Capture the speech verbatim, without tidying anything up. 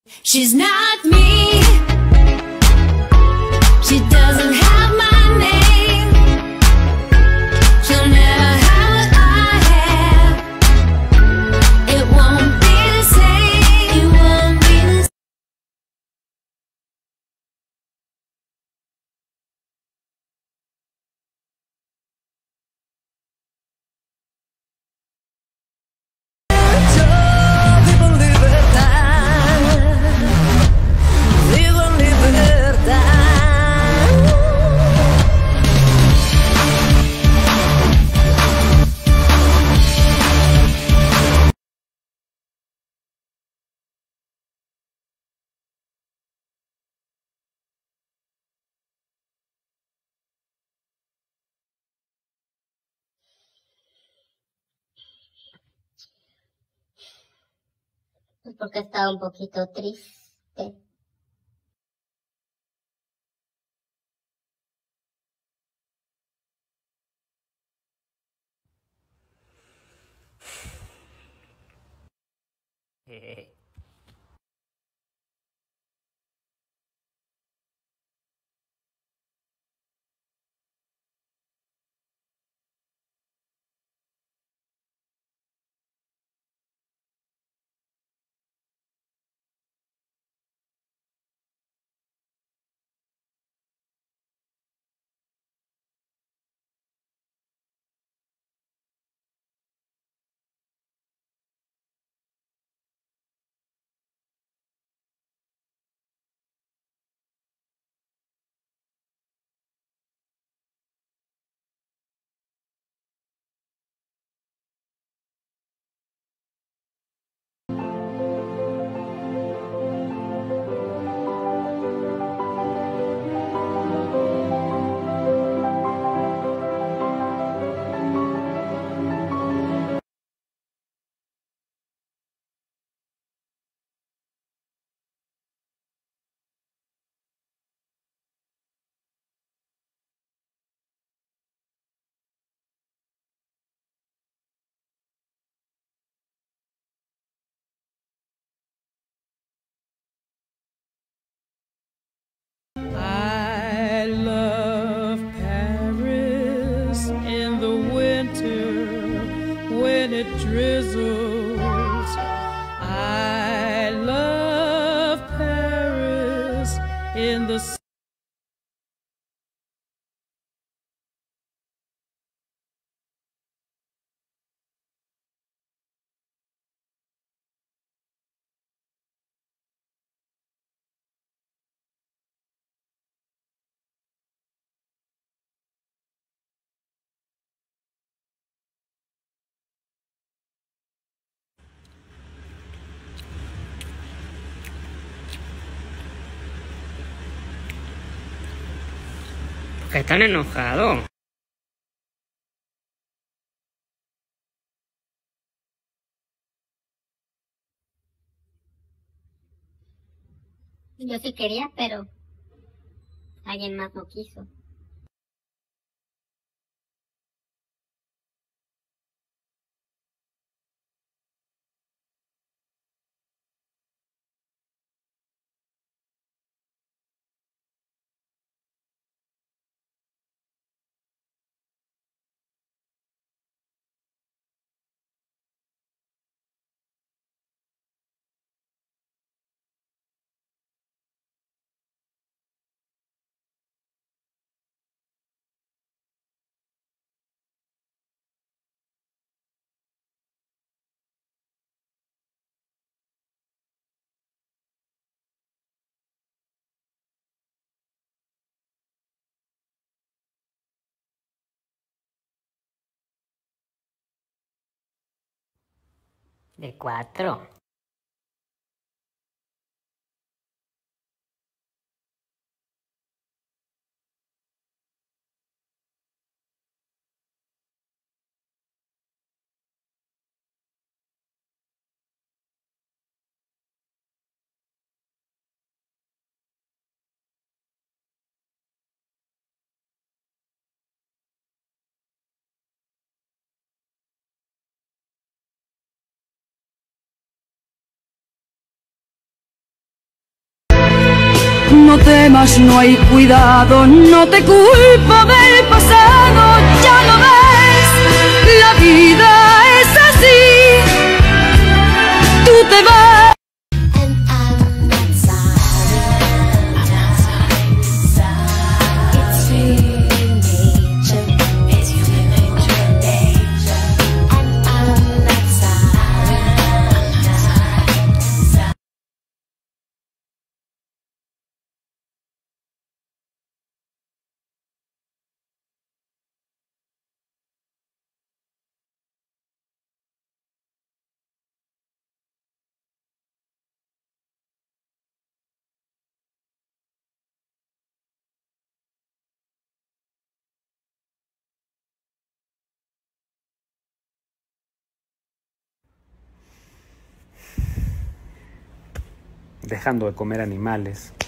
She's not me. She doesn't have my name. She'll never have what I have. It won't be the same. It won't be the same. Pues porque estaba un poquito triste. I love Paris in the winter when it drizzles. I love Paris in the ¿Por qué están enojados? Yo sí quería, pero alguien más no quiso. De cuatro. atrás no hay cuidado, no te culpo del pasado, ya lo ves, la vida es así, tú te vas. And I'm not sorry. I'm not sorry. It's human nature. It's human nature. Nature. And I'm not sorry. I'm not sorry. Dejando de comer animales,